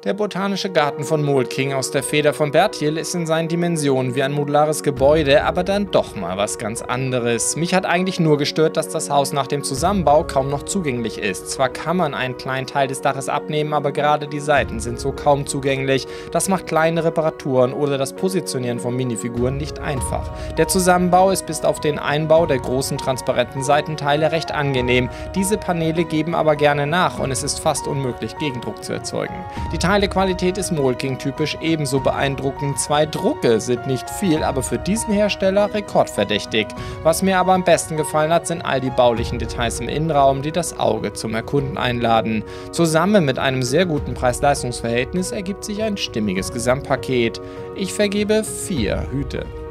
Der Botanische Garten von Moltking aus der Feder von Berthiel ist in seinen Dimensionen wie ein modulares Gebäude, aber dann doch mal was ganz anderes. Mich hat eigentlich nur gestört, dass das Haus nach dem Zusammenbau kaum noch zugänglich ist. Zwar kann man einen kleinen Teil des Daches abnehmen, aber gerade die Seiten sind so kaum zugänglich. Das macht kleine Reparaturen oder das Positionieren von Minifiguren nicht einfach. Der Zusammenbau ist bis auf den Einbau der großen transparenten Seitenteile recht angenehm. Diese Paneele geben aber gerne nach und es ist fast unmöglich, Gegendruck zu erzeugen. Die Teilequalität ist Moltking typisch ebenso beeindruckend. 2 Drucke sind nicht viel, aber für diesen Hersteller rekordverdächtig. Was mir aber am besten gefallen hat, sind all die baulichen Details im Innenraum, die das Auge zum Erkunden einladen. Zusammen mit einem sehr guten Preis-Leistungs-Verhältnis ergibt sich ein stimmiges Gesamtpaket. Ich vergebe 4 Hüte.